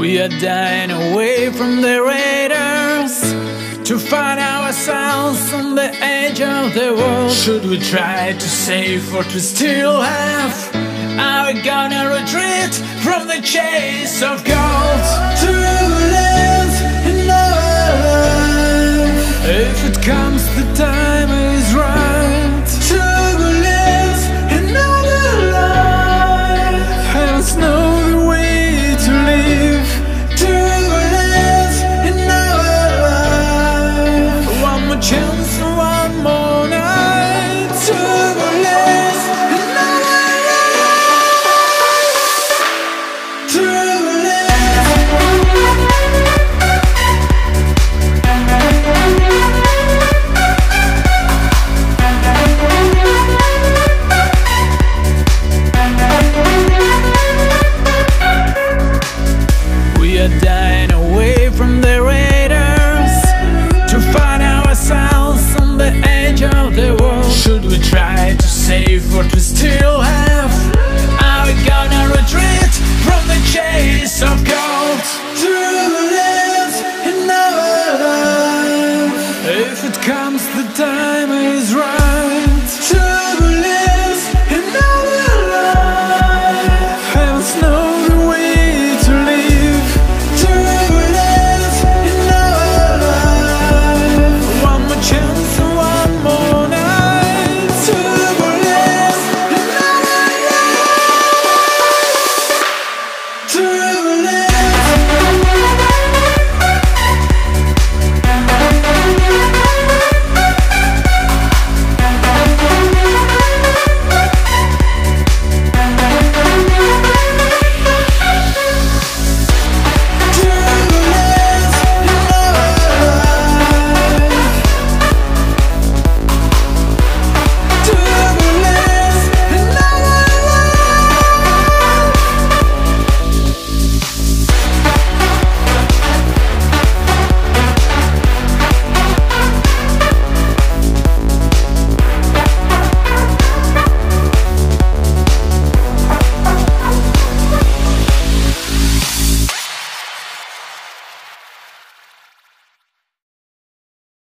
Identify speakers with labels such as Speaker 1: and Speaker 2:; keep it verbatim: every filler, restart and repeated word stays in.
Speaker 1: We are dying away from the raiders to find ourselves on the edge of the world. Should we try to save what we still have? Are we gonna retreat from the chase of gold? Turbulence in our life, if it comes the time is right. Turbulence in our life, heavens know the way to live. Turbulence in our life, one more chance for one more night. Turbulence in our life. Turbulence. We are dying away from the raiders to find ourselves on the edge of the world. Should we try to save what we still have? Are we gonna retreat from the chase of gold? Turbulence in our life, if it comes the time is right.